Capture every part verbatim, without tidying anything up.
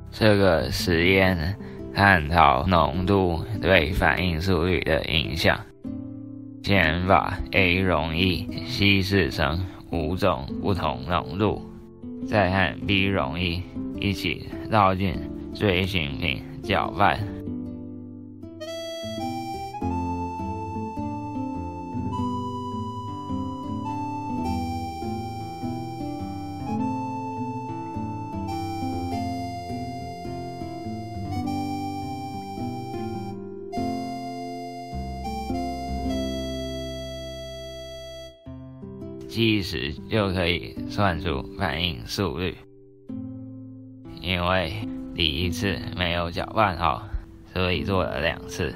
这个实验探讨浓度对反应速率的影响。先把 A 溶液稀释成五种不同浓度，再和 B 溶液一起倒进锥形瓶搅拌。计时就可以算出反应速率。因为第一次没有搅拌好，所以做了两次。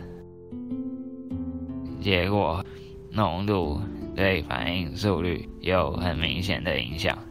结果浓度对反应速率有很明显的影响。